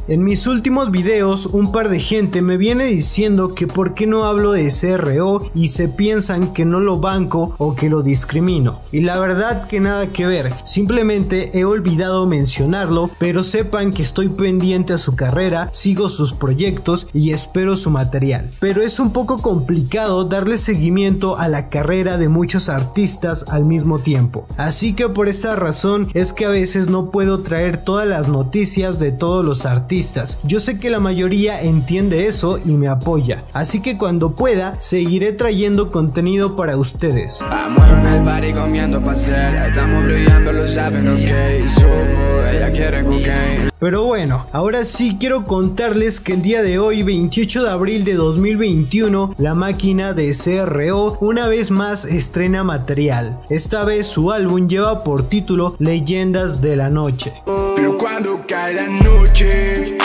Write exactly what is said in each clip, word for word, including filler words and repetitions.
En mis últimos videos un par de gente me viene diciendo que por qué no hablo de C R O y se piensan que no lo banco o que lo discrimino, y la verdad que nada que ver, simplemente he olvidado mencionarlo, pero sepan que estoy pendiente a su carrera, sigo sus proyectos y espero su material, pero es un poco complicado darle seguimiento a la carrera de muchos artistas al mismo tiempo, así que por esta razón es que a veces no puedo traer todas las noticias de todos los artistas. Yo sé que la mayoría entiende eso y me apoya, así que cuando pueda seguiré trayendo contenido para ustedes. En el party comiendo pastel, estamos brillando, lo saben, ok, subo, ella quiere cocaine. Pero bueno, ahora sí quiero contarles que el día de hoy, veintiocho de abril de dos mil veintiuno, la máquina de C R O una vez más estrena material. Esta vez su álbum lleva por título Leyendas de la Noche. Pero cuando cae la noche,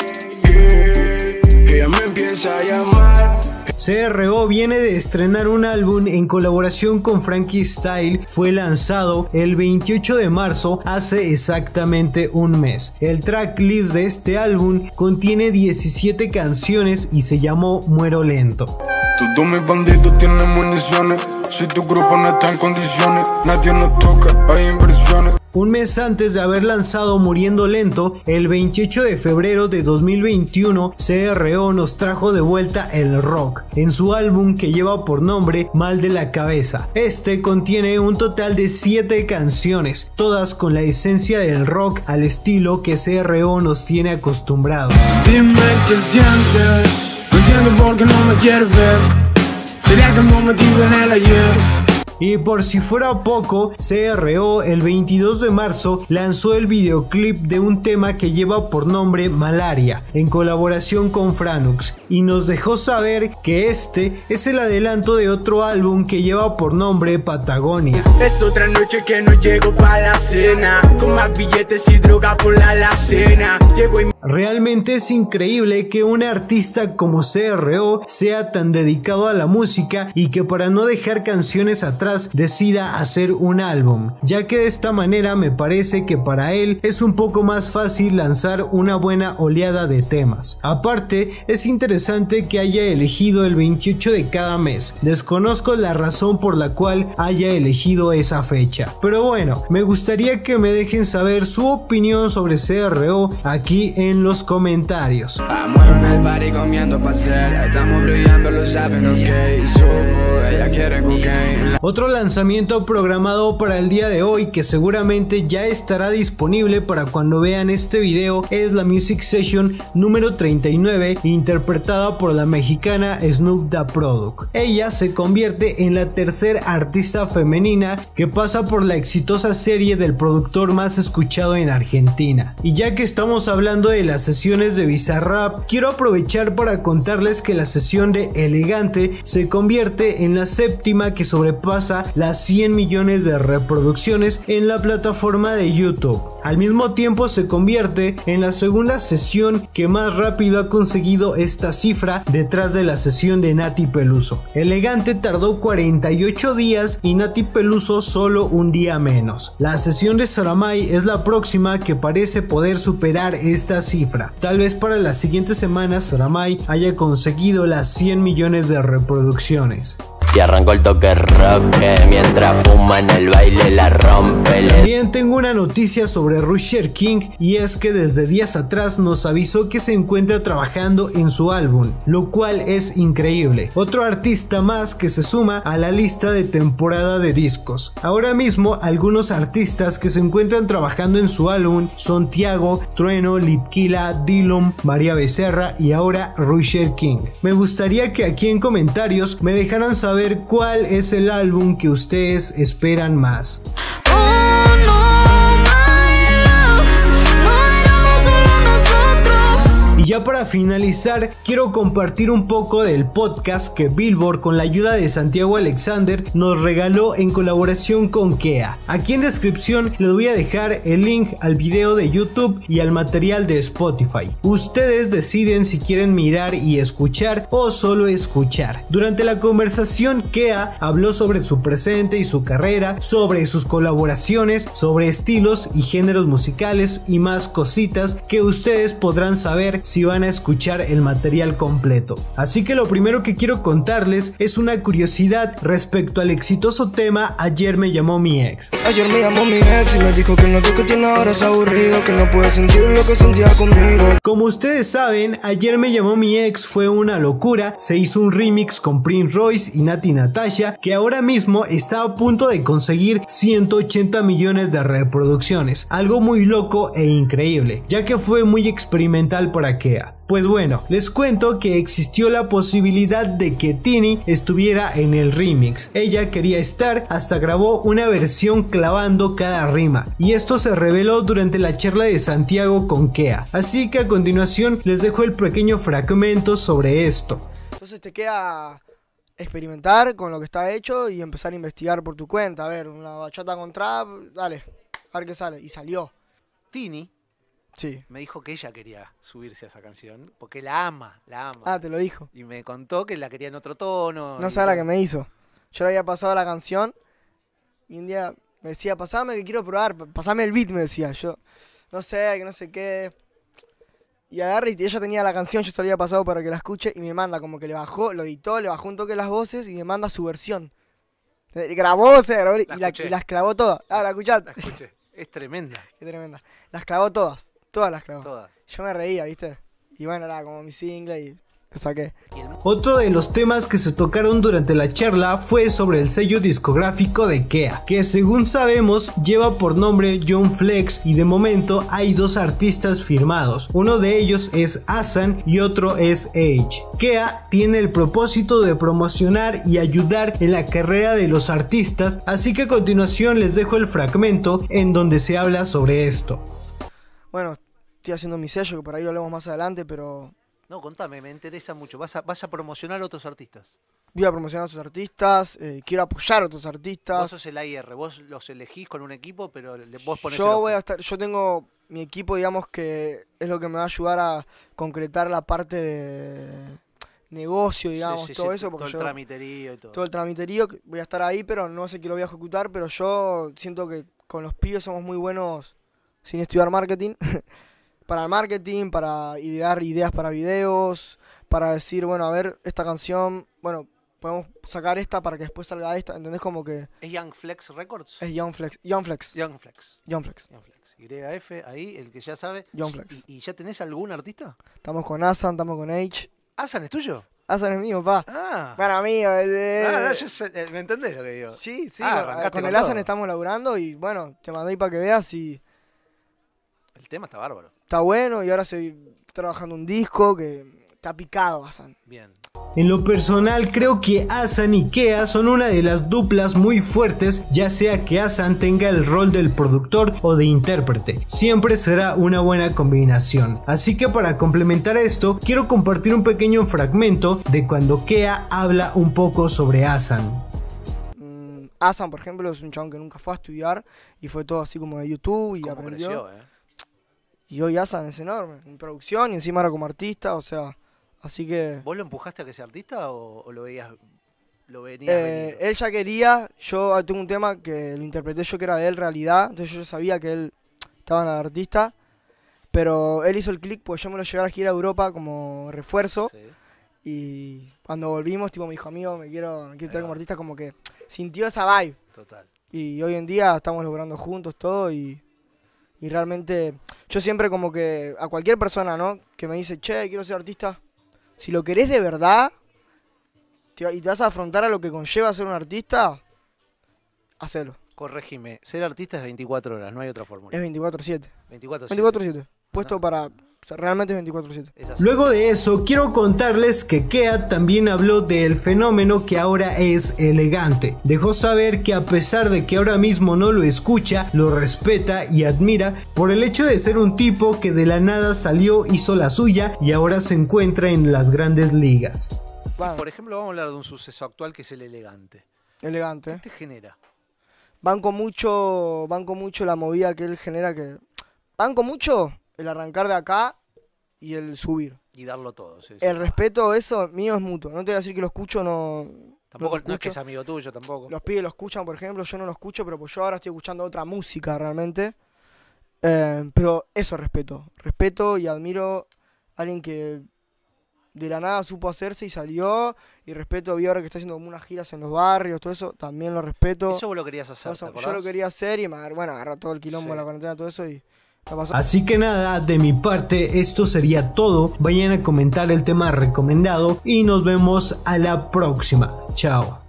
yeah, ella me empieza a llamar. C R O viene de estrenar un álbum en colaboración con Frankie Style, fue lanzado el veintiocho de marzo, hace exactamente un mes. El tracklist de este álbum contiene diecisiete canciones y se llamó Muero Lento. Todos mis bandidos tienen municiones, si tu grupo no está en condiciones, nadie nos toca, hay inversiones. Un mes antes de haber lanzado Muriendo Lento, el veintiocho de febrero de dos mil veintiuno, C R O nos trajo de vuelta el rock, en su álbum que lleva por nombre Mal de la Cabeza. Este contiene un total de siete canciones, todas con la esencia del rock al estilo que C R O nos tiene acostumbrados. Dime qué sientes, no entiendo por qué no me quieres ver, sería que no me metido en el ayer. Y por si fuera poco, C R O el veintidós de marzo lanzó el videoclip de un tema que lleva por nombre Malaria, en colaboración con Franux, y nos dejó saber que este es el adelanto de otro álbum que lleva por nombre Patagonia. Es otra noche que no llego para la cena, con más billetes y droga por la alacena. Llego y... Realmente es increíble que un artista como C R O sea tan dedicado a la música y que para no dejar canciones atrás decida hacer un álbum, ya que de esta manera me parece que para él es un poco más fácil lanzar una buena oleada de temas. Aparte, es interesante que haya elegido el veintiocho de cada mes, desconozco la razón por la cual haya elegido esa fecha, pero bueno, me gustaría que me dejen saber su opinión sobre C R O aquí en los comentarios. En el party comiendo pastel, estamos brillando, lo saben, ok, subo, ella quiere cocaine. Otro lanzamiento programado para el día de hoy, que seguramente ya estará disponible para cuando vean este video, es la Music Session número treinta y nueve, interpretada por la mexicana Snoop Da Product. Ella se convierte en la tercera artista femenina que pasa por la exitosa serie del productor más escuchado en Argentina. Y ya que estamos hablando de las sesiones de Bizarrap, quiero aprovechar para contarles que la sesión de Elegante se convierte en la séptima que sobrepasa las cien millones de reproducciones en la plataforma de YouTube. Al mismo tiempo se convierte en la segunda sesión que más rápido ha conseguido esta cifra, detrás de la sesión de Nati Peluso. Elegante tardó cuarenta y ocho días y Nati Peluso solo un día menos. La sesión de Saramay es la próxima que parece poder superar esta cifra. Tal vez para las siguientes semanas Saramay haya conseguido las cien millones de reproducciones. Y arrancó el toque rock, mientras fuma en el baile la rompe. También tengo una noticia sobre Rusher King, y es que desde días atrás nos avisó que se encuentra trabajando en su álbum, lo cual es increíble. Otro artista más que se suma a la lista de temporada de discos. Ahora mismo algunos artistas que se encuentran trabajando en su álbum son Tiago, Trueno, Litquila, Dillom, María Becerra y ahora Rusher King. Me gustaría que aquí en comentarios me dejaran saber cuál es el álbum que ustedes esperan más. Oh, no, my love, no éramos solo nosotros. Y Ya para finalizar, quiero compartir un poco del podcast que Billboard, con la ayuda de Santiago Alexander, nos regaló en colaboración con Kea. Aquí en descripción les voy a dejar el link al video de YouTube y al material de Spotify. Ustedes deciden si quieren mirar y escuchar o solo escuchar. Durante la conversación, Kea habló sobre su presente y su carrera, sobre sus colaboraciones, sobre estilos y géneros musicales y más cositas que ustedes podrán saber si van a escuchar el material completo. Así que lo primero que quiero contarles es una curiosidad respecto al exitoso tema Ayer me llamó mi ex. Ayer me llamó mi ex y me dijo que lo que tiene ahora es aburrido, que no puede sentir lo que sentía conmigo. Como ustedes saben, Ayer me llamó mi ex fue una locura. Se hizo un remix con Prince Royce y Natti Natasha que ahora mismo está a punto de conseguir ciento ochenta millones de reproducciones, algo muy loco e increíble, ya que fue muy experimental para Kea. Pues bueno, les cuento que existió la posibilidad de que Tini estuviera en el remix. Ella quería estar, hasta grabó una versión clavando cada rima, y esto se reveló durante la charla de Santiago con Kea. Así que a continuación les dejo el pequeño fragmento sobre esto. Entonces te queda experimentar con lo que está hecho y empezar a investigar por tu cuenta. A ver, una bachata con trap, dale, a ver qué sale. Y salió. Tini Sí. me dijo que ella quería subirse a esa canción porque la ama, la ama. Ah, te lo dijo. Y me contó que la quería en otro tono. No y sabes la todo. que me hizo. Yo le había pasado la canción y un día me decía, pasame que quiero probar, pasame el beat, me decía. Yo, no sé, que no sé qué. Y agarré y ella tenía la canción, yo se la había pasado para que la escuche y me manda como que le bajó, lo editó, le bajó un toque las voces y me manda su versión. Eh, Grabó, se grabó y, La la, escuché. y las clavó todas. Ah, la escuchaste. La escuché. Es tremenda. Qué tremenda. Las clavó todas, todas las clavó. Todas. Yo me reía, ¿viste? Y bueno, era como mi single y lo saqué. Otro de los temas que se tocaron durante la charla fue sobre el sello discográfico de Kea, que según sabemos lleva por nombre Young Flex, y de momento hay dos artistas firmados. Uno de ellos es Hasan y otro es Age. Kea tiene el propósito de promocionar y ayudar en la carrera de los artistas, así que a continuación les dejo el fragmento en donde se habla sobre esto. Bueno, estoy haciendo mi sello, que por ahí lo hablamos más adelante, pero No, contame, me interesa mucho. ¿Vas a, vas a promocionar a otros artistas? voy a promocionar a otros artistas, eh, quiero apoyar a otros Vos artistas. sos el A I R, vos los elegís con un equipo, pero le- vos ponés el Yo ojo. voy a estar, yo tengo mi equipo, digamos, que es lo que me va a ayudar a concretar la parte de negocio, Sí, digamos, sí, todo sí, eso, todo porque el yo tramiterío y todo. todo el tramiterío, que voy a estar ahí, pero no sé que lo voy a ejecutar, pero yo siento que con los pibes somos muy buenos sin estudiar marketing, para el marketing, para idear ideas para videos, para decir, bueno, a ver, esta canción, bueno, podemos sacar esta para que después salga esta, ¿entendés? Como que ¿Es Young Flex Records? es Young Flex, Young Flex, Young Flex. Young Flex, Young Flex. Y F, ahí, el que ya sabe. Young Flex. ¿Y, y ya tenés algún artista? Estamos con Asan, estamos con Age. ¿Asan es tuyo? Asan es mío, pa. Ah. Para amigo, es de... Ah, no, yo sé, eh, ¿me entendés lo que digo? Sí, sí, Ah, con- arrancaste con con el Asan todo. estamos laburando y bueno, te mandé ahí para que veas y El tema está bárbaro. está bueno y ahora estoy trabajando un disco que está picado, Asan. Bien. En lo personal creo que Hasan y Kea son una de las duplas muy fuertes, ya sea que Hasan tenga el rol del productor o de intérprete, siempre será una buena combinación. Así que para complementar esto, quiero compartir un pequeño fragmento de cuando Kea habla un poco sobre Hasan. Mm, Asan, por ejemplo, es un chabón que nunca fue a estudiar y fue todo así como de YouTube y ¿Cómo aprendió. creció, eh? Y hoy Asan es enorme, en producción y encima era como artista, o sea, así que... ¿Vos lo empujaste a que sea artista o, o lo veías, lo venías Eh, venir? él ya quería, yo tengo un tema que lo interpreté yo que era de él realidad, entonces yo ya sabía que él estaba en la de artista, pero él hizo el click pues yo me lo llevé a la gira a Europa como refuerzo Sí. y cuando volvimos tipo me dijo amigo me quiero, me quiero Ahí traer va. como artista como que sintió esa vibe Total. y hoy en día estamos logrando juntos todo y, y realmente yo siempre como que a cualquier persona, ¿no? Que me dice, che, quiero ser artista, si lo querés de verdad te va- y te vas a afrontar a lo que conlleva ser un artista, hacelo. Corregime, ser artista es veinticuatro horas, no hay otra fórmula. Es veinticuatro siete. veinticuatro veinticuatro siete. Puesto No. para O sea, realmente es veinticuatro siete. Luego de eso, quiero contarles que Kea también habló del fenómeno que ahora es Elegante. Dejó saber que a pesar de que ahora mismo no lo escucha, lo respeta y admira por el hecho de ser un tipo que de la nada salió, hizo la suya y ahora se encuentra en las grandes ligas. Bueno, Por ejemplo, vamos a hablar de un suceso actual que es el Elegante. Elegante. ¿Qué te genera? Banco mucho, banco mucho la movida que él genera que... Banco mucho el arrancar de acá y el subir. Y darlo todo. Sí, sí. El respeto, eso mío es mutuo. No te voy a decir que lo escucho, no... Tampoco lo no es que escucho. es amigo tuyo tampoco. Los pibes lo escuchan, por ejemplo, yo no lo escucho, pero pues yo ahora estoy escuchando otra música realmente. Eh, pero eso respeto. Respeto y admiro a alguien que de la nada supo hacerse y salió. Y respeto, vi ahora que está haciendo como unas giras en los barrios, todo eso, también lo respeto. Eso vos lo querías hacer, Eso, ¿te yo acordás? lo quería hacer y me agarró, bueno, agarró todo el quilombo Sí. de la cuarentena, todo eso y me pasó. Así que nada, de mi parte esto sería todo. Vayan a comentar el tema recomendado y nos vemos a la próxima. Chao.